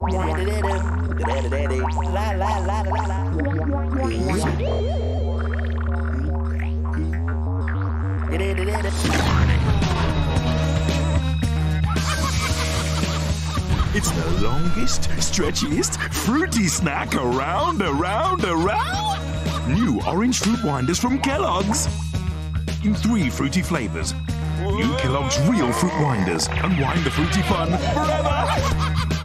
It's the longest, stretchiest, fruity snack around. New orange fruit winders from Kellogg's. In 3 fruity flavors. New Kellogg's real fruit winders. Unwind the fruity fun forever.